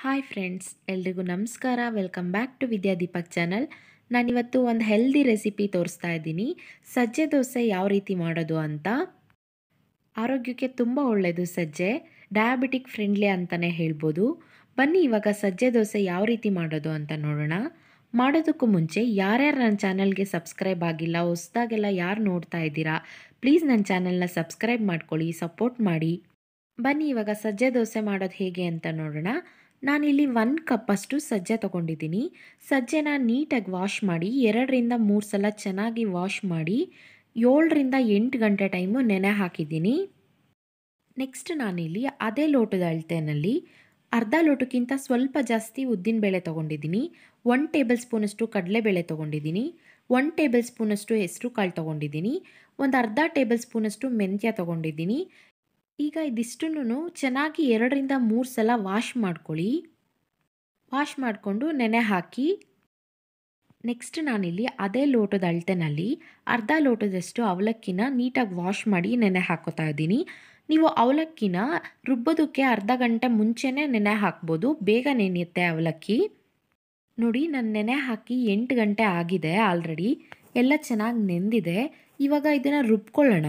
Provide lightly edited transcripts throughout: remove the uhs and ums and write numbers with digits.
Hi friends, ಎಲ್ರಿಗೂ ನಮಸ್ಕಾರ. Welcome back to ವಿದ್ಯಾ-ದೀಪಕ್ channel. ನಾನಿವತ್ತು ಒಂದು ಹೆಲ್ದಿ ರೆಸಿಪಿ ತೋರಿಸ್ತಾ ಇದ್ದೀನಿ. ಸಜ್ಜೆ ದೋಸೆ ಯಾವ ರೀತಿ ಮಾಡೋದು ಅಂತ. ಆರೋಗ್ಯಕ್ಕೆ ತುಂಬ ಒಳ್ಳೆಯದು ಸಜ್ಜೆ, ಡಯಾಬಿಟಿಕ್ ಫ್ರೆಂಡ್ಲಿ ಅಂತಲೇ ಹೇಳ್ಬೋದು. ಬನ್ನಿ ಇವಾಗ ಸಜ್ಜೆ ದೋಸೆ ಯಾವ ರೀತಿ ಮಾಡೋದು ಅಂತ ನೋಡೋಣ. ಮಾಡೋದಕ್ಕೂ ಮುಂಚೆ ಯಾರ್ಯಾರು ನನ್ನ ಚಾನಲ್ಗೆ ಸಬ್ಸ್ಕ್ರೈಬ್ ಆಗಿಲ್ಲ, ಹೊಸ್ದಾಗೆಲ್ಲ ಯಾರು ನೋಡ್ತಾ ಇದ್ದೀರಾ, ಪ್ಲೀಸ್ ನನ್ನ ಚಾನಲ್ನ ಸಬ್ಸ್ಕ್ರೈಬ್ ಮಾಡ್ಕೊಳ್ಳಿ, ಸಪೋರ್ಟ್ ಮಾಡಿ. ಬನ್ನಿ ಇವಾಗ ಸಜ್ಜೆ ದೋಸೆ ಮಾಡೋದು ಹೇಗೆ ಅಂತ ನೋಡೋಣ. ನಾನಿಲ್ಲಿ 1 ಕಪ್ಪಷ್ಟು ಸಜ್ಜೆ ತೊಗೊಂಡಿದ್ದೀನಿ. ಸಜ್ಜೆನ ನೀಟಾಗಿ ವಾಶ್ ಮಾಡಿ 2ರಿಂದ 3 ಸಲ ಚೆನ್ನಾಗಿ ವಾಶ್ ಮಾಡಿ 7ರಿಂದ 8 ಗಂಟೆ ಟೈಮು ನೆನೆ ಹಾಕಿದ್ದೀನಿ. ನೆಕ್ಸ್ಟ್ ನಾನಿಲ್ಲಿ ಅದೇ ಲೋಟದ ಅಳತೆಯಲ್ಲಿ ಅರ್ಧ ಲೋಟಕ್ಕಿಂತ ಸ್ವಲ್ಪ ಜಾಸ್ತಿ ಉದ್ದಿನಬೇಳೆ ತೊಗೊಂಡಿದ್ದೀನಿ. 1 ಟೇಬಲ್ ಸ್ಪೂನಷ್ಟು ಕಡಲೆಬೇಳೆ ತೊಗೊಂಡಿದ್ದೀನಿ. 1 ಟೇಬಲ್ ಸ್ಪೂನಷ್ಟು ಹೆಸರು ಕಾಳು ತೊಗೊಂಡಿದ್ದೀನಿ. ಒಂದು ಅರ್ಧ ಟೇಬಲ್ ಸ್ಪೂನಷ್ಟು ಮೆಂತ್ಯ ತೊಗೊಂಡಿದ್ದೀನಿ. ಈಗ ಇದಿಷ್ಟನ್ನು ಚೆನ್ನಾಗಿ 2ರಿಂದ 3 ಸಲ ವಾಶ್ ಮಾಡ್ಕೊಳ್ಳಿ. ವಾಶ್ ಮಾಡಿಕೊಂಡು ನೆನೆ ಹಾಕಿ. ನೆಕ್ಸ್ಟ್ ನಾನಿಲ್ಲಿ ಅದೇ ಲೋಟದ ಅಳತೆನಲ್ಲಿ ಅರ್ಧ ಲೋಟದಷ್ಟು ಅವಲಕ್ಕಿನ ನೀಟಾಗಿ ವಾಶ್ ಮಾಡಿ ನೆನೆ ಹಾಕೋತಾ ಇದ್ದೀನಿ. ನೀವು ಅವಲಕ್ಕಿನ ರುಬ್ಬೋದಕ್ಕೆ ಅರ್ಧ ಗಂಟೆ ಮುಂಚೆನೇ ನೆನೆ ಹಾಕ್ಬೋದು, ಬೇಗ ನೆನೆಯುತ್ತೆ ಅವಲಕ್ಕಿ. ನೋಡಿ, ನಾನು ನೆನೆ ಹಾಕಿ 8 ಗಂಟೆ ಆಗಿದೆ ಆಲ್ರೆಡಿ. ಎಲ್ಲ ಚೆನ್ನಾಗಿ ನೆಂದಿದೆ. ಇವಾಗ ಇದನ್ನು ರುಬ್ಕೊಳ್ಳೋಣ.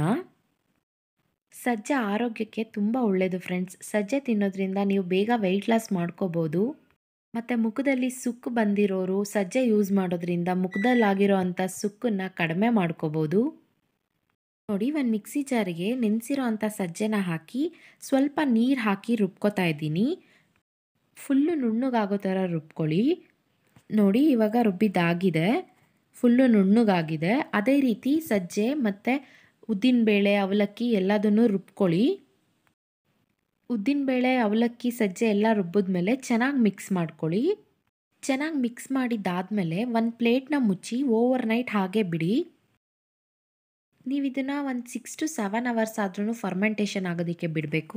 ಸಜ್ಜೆ ಆರೋಗ್ಯಕ್ಕೆ ತುಂಬ ಒಳ್ಳೆಯದು ಫ್ರೆಂಡ್ಸ್. ಸಜ್ಜೆ ತಿನ್ನೋದ್ರಿಂದ ನೀವು ಬೇಗ ವೆಯ್ಟ್ ಲಾಸ್ ಮಾಡ್ಕೋಬೋದು. ಮತ್ತು ಮುಖದಲ್ಲಿ ಸುಕ್ಕು ಬಂದಿರೋರು ಸಜ್ಜೆ ಯೂಸ್ ಮಾಡೋದ್ರಿಂದ ಮುಖದಲ್ಲಾಗಿರೋ ಅಂಥ ಸುಕ್ಕನ್ನು ಕಡಿಮೆ ಮಾಡ್ಕೋಬೋದು. ನೋಡಿ, ಒಂದು ಮಿಕ್ಸಿ ಜಾರಿಗೆ ನೆನೆಸಿರೋ ಅಂಥ ಸಜ್ಜೆನ ಹಾಕಿ ಸ್ವಲ್ಪ ನೀರು ಹಾಕಿ ರುಬ್ಕೋತಾ ಇದ್ದೀನಿ. ಫುಲ್ಲು ನುಣ್ಣಗಾಗೋ ಥರ ರುಬ್ಕೊಳ್ಳಿ. ನೋಡಿ, ಇವಾಗ ರುಬ್ಬಿದ್ದಾಗಿದೆ, ಫುಲ್ಲು ನುಣ್ಣಗಾಗಿದೆ. ಅದೇ ರೀತಿ ಸಜ್ಜೆ ಮತ್ತು ಉದ್ದಿನಬೇಳೆ, ಅವಲಕ್ಕಿ ಎಲ್ಲದನ್ನು ರುಬ್ಕೊಳ್ಳಿ. ಉದ್ದಿನಬೇಳೆ, ಅವಲಕ್ಕಿ, ಸಜ್ಜೆ ಎಲ್ಲ ರುಬ್ಬಿದ್ಮೇಲೆ ಚೆನ್ನಾಗಿ ಮಿಕ್ಸ್ ಮಾಡ್ಕೊಳ್ಳಿ. ಚೆನ್ನಾಗಿ ಮಿಕ್ಸ್ ಮಾಡಿದ್ದಾದಮೇಲೆ ಒಂದು ಪ್ಲೇಟ್ನ ಮುಚ್ಚಿ ಓವರ್ ನೈಟ್ ಹಾಗೆ ಬಿಡಿ. ನೀವು ಇದನ್ನು ಒಂದು 6 to 7 ಅವರ್ಸ್ ಆದ್ರೂ ಫರ್ಮೆಂಟೇಷನ್ ಆಗೋದಕ್ಕೆ ಬಿಡಬೇಕು.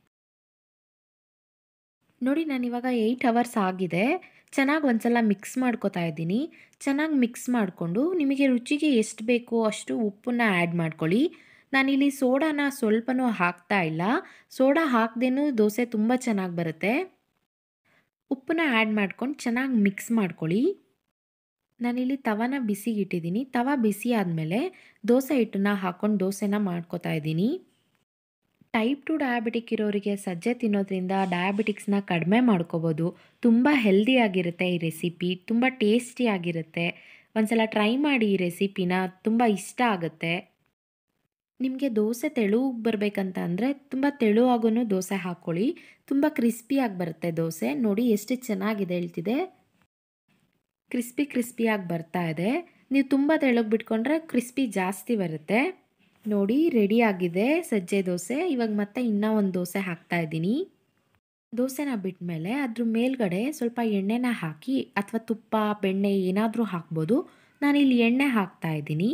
ನೋಡಿ, ನಾನಿವಾಗ 8 ಅವರ್ಸ್ ಆಗಿದೆ. ಚೆನ್ನಾಗಿ ಒಂದ್ಸಲ ಮಿಕ್ಸ್ ಮಾಡ್ಕೋತಾ ಇದ್ದೀನಿ. ಚೆನ್ನಾಗಿ ಮಿಕ್ಸ್ ಮಾಡಿಕೊಂಡು ನಿಮಗೆ ರುಚಿಗೆ ಎಷ್ಟು ಬೇಕೋ ಅಷ್ಟು ಉಪ್ಪನ್ನು ಆ್ಯಡ್ ಮಾಡ್ಕೊಳ್ಳಿ. ನಾನಿಲ್ಲಿ ಸೋಡಾನ ಸ್ವಲ್ಪನೂ ಹಾಕ್ತಾ ಇಲ್ಲ. ಸೋಡಾ ಹಾಕ್ದೇನೂ ದೋಸೆ ತುಂಬ ಚೆನ್ನಾಗಿ ಬರುತ್ತೆ. ಉಪ್ಪನ್ನ ಆ್ಯಡ್ ಮಾಡ್ಕೊಂಡು ಚೆನ್ನಾಗಿ ಮಿಕ್ಸ್ ಮಾಡ್ಕೊಳ್ಳಿ. ನಾನಿಲ್ಲಿ ತವಾನ ಬಿಸಿಗಿಟ್ಟಿದ್ದೀನಿ. ತವಾ ಬಿಸಿ ಆದಮೇಲೆ ದೋಸೆ ಹಿಟ್ಟನ್ನ ಹಾಕ್ಕೊಂಡು ದೋಸೆನ ಮಾಡ್ಕೋತಾ ಇದ್ದೀನಿ. ಟೈಪ್ 2 ಡಯಾಬಿಟಿಕ್ ಇರೋರಿಗೆ ಸಜ್ಜೆ ತಿನ್ನೋದ್ರಿಂದ ಡಯಾಬಿಟಿಕ್ಸ್ನ ಕಡಿಮೆ ಮಾಡ್ಕೋಬೋದು. ತುಂಬ ಹೆಲ್ದಿಯಾಗಿರುತ್ತೆ ಈ ರೆಸಿಪಿ, ತುಂಬ ಟೇಸ್ಟಿಯಾಗಿರುತ್ತೆ. ಒಂದ್ಸಲ ಟ್ರೈ ಮಾಡಿ ಈ ರೆಸಿಪಿನ, ತುಂಬ ಇಷ್ಟ ಆಗುತ್ತೆ. ನಿಮಗೆ ದೋಸೆ ತೆಳುಗೆ ಬರಬೇಕಂತ ಅಂದರೆ ತುಂಬ ತೆಳುವಾಗೂ ದೋಸೆ ಹಾಕ್ಕೊಳ್ಳಿ. ತುಂಬ ಕ್ರಿಸ್ಪಿಯಾಗಿ ಬರುತ್ತೆ ದೋಸೆ. ನೋಡಿ ಎಷ್ಟು ಚೆನ್ನಾಗಿದೆ ಹೇಳ್ತಿದೆ, ಕ್ರಿಸ್ಪಿಯಾಗಿ ಬರ್ತಾ ಇದೆ. ನೀವು ತುಂಬ ತೆಳುಗೆ ಬಿಟ್ಕೊಂಡ್ರೆ ಕ್ರಿಸ್ಪಿ ಜಾಸ್ತಿ ಬರುತ್ತೆ. ನೋಡಿ, ರೆಡಿ ಆಗಿದೆ ಸಜ್ಜೆ ದೋಸೆ. ಇವಾಗ ಮತ್ತೆ ಇನ್ನೂ ಒಂದು ದೋಸೆ ಹಾಕ್ತಾ ಇದ್ದೀನಿ. ದೋಸೆನ ಬಿಟ್ಮೇಲೆ ಅದ್ರ ಮೇಲ್ಗಡೆ ಸ್ವಲ್ಪ ಎಣ್ಣೆನ ಹಾಕಿ, ಅಥವಾ ತುಪ್ಪ, ಬೆಣ್ಣೆ ಏನಾದರೂ ಹಾಕ್ಬೋದು. ನಾನಿಲ್ಲಿ ಎಣ್ಣೆ ಹಾಕ್ತಾ ಇದ್ದೀನಿ.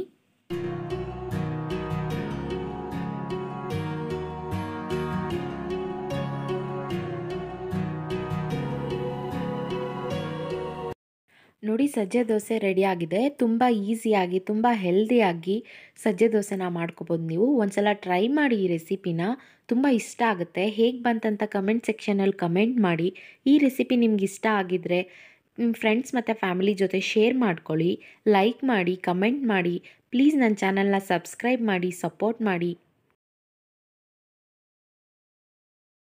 ನೋಡಿ, ಸಜ್ಜೆ ದೋಸೆ ರೆಡಿಯಾಗಿದೆ. ತುಂಬ ಈಸಿಯಾಗಿ, ತುಂಬ ಹೆಲ್ದಿಯಾಗಿ ಸಜ್ಜೆ ದೋಸೆನ ಮಾಡ್ಕೋಬೋದು. ನೀವು ಒಂದ್ಸಲ ಟ್ರೈ ಮಾಡಿ ಈ ರೆಸಿಪಿನ, ತುಂಬ ಇಷ್ಟ ಆಗುತ್ತೆ. ಹೇಗೆ ಬಂತಂತ ಕಮೆಂಟ್ ಸೆಕ್ಷನಲ್ಲಿ ಕಮೆಂಟ್ ಮಾಡಿ. ಈ ರೆಸಿಪಿ ನಿಮ್ಗೆ ಇಷ್ಟ ಆಗಿದ್ದರೆ ನಿಮ್ಮ ಫ್ರೆಂಡ್ಸ್ ಮತ್ತು ಫ್ಯಾಮಿಲಿ ಜೊತೆ ಶೇರ್ ಮಾಡ್ಕೊಳ್ಳಿ, ಲೈಕ್ ಮಾಡಿ, ಕಮೆಂಟ್ ಮಾಡಿ. ಪ್ಲೀಸ್ ನನ್ನ ಚಾನಲ್ನ ಸಬ್ಸ್ಕ್ರೈಬ್ ಮಾಡಿ, ಸಪೋರ್ಟ್ ಮಾಡಿ.